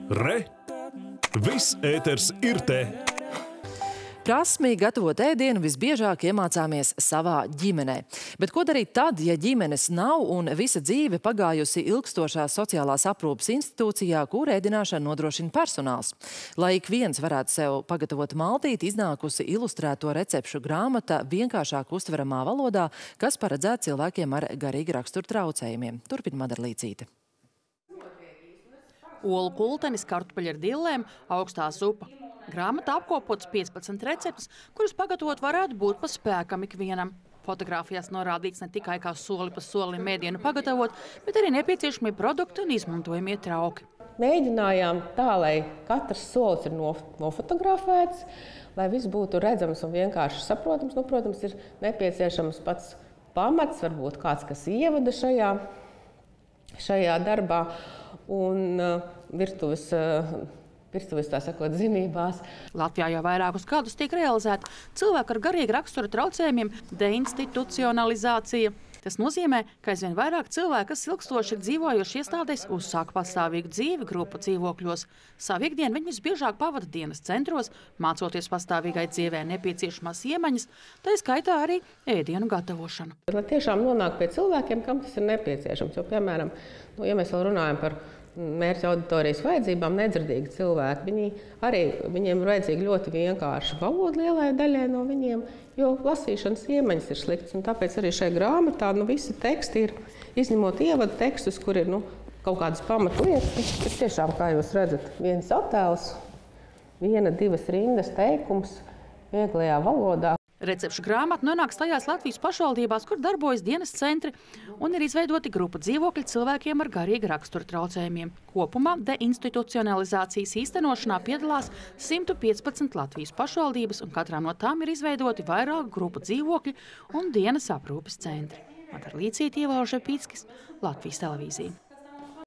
Re! Viss ēters ir te! Prasmi gatavot ēdienu visbiežāk iemācāmies savā ģimenē. Bet ko darīt tad, ja ģimenes nav un visa dzīve pagājusi ilgstošā sociālās aprūpes institūcijā, kur ēdināšanu nodrošina personāls? Lai ik viens varētu sev pagatavot maltīti, iznākusi ilustrēto recepšu grāmata vienkāršāk uztveramā valodā, kas paredzēta cilvēkiem ar garīgi rakstura traucējumiem. Turpina Madara Līcīte. Olu kultenis, kartupeļi ar dillēm, augstā zupa. Grāmatā apkopots 15 receptes, kuras pagatavot varētu būt pa spēkam ikvienam. Fotogrāfijās norādīts ne tikai kā soli pa solim ēdienu pagatavot, bet arī nepieciešamie produkti un izmantojamie trauki. Mēģinājām tā, lai katrs solis ir nofotografēts, lai viss būtu redzams un vienkārši saprotams. Nu, protams, ir nepieciešams pats pamats, varbūt kāds, kas ievada šajā darbā un virtuves tā sakot zinībās. Latvijā jau vairākus gadus tiek realizēta cilvēku ar garīga rakstura traucējumiem deinstitucionalizācija. Tas nozīmē, ka aizvien vairāk cilvēku, kas ilgstoši ir dzīvojuši iestādēs, uzsāk pastāvīgu dzīvi grupu dzīvokļos. Savu ikdienu viņi visbiežāk pavada dienas centros, mācoties pastāvīgai dzīvē nepieciešamās iemaņas, tā skaitā arī ēdienu gatavošanu. Lai tiešām nonāk pie cilvēkiem, kam tas ir nepieciešams. Jo, piemēram, ja mēs vēl runājam par mērķa auditorijas vajadzībām, nedzirdīgi cilvēki, viņiem ir vajadzīga ļoti vienkārša valoda lielai daļai no viņiem, jo lasīšanas iemaņas ir sliktas. Un tāpēc arī šajā grāmatā visi teksti ir, izņemot ievadu tekstus, kur ir kaut kādas pamatlietas. Ir tiešām, kā jūs redzat, viens attēls, 1-2 rindas teikums vieglajā valodā. Recepšu grāmata nonāks tajās Latvijas pašvaldībās, kur darbojas dienas centri un ir izveidoti grupa dzīvokļi cilvēkiem ar garīga rakstura traucējumiem. Kopumā deinstitucionalizācijas īstenošanā piedalās 115 Latvijas pašvaldības, un katrā no tām ir izveidoti vairāku grupu dzīvokļi un dienas aprūpes centri. Madara Līcīte, Ieva Ožepīckis, Latvijas televīzija.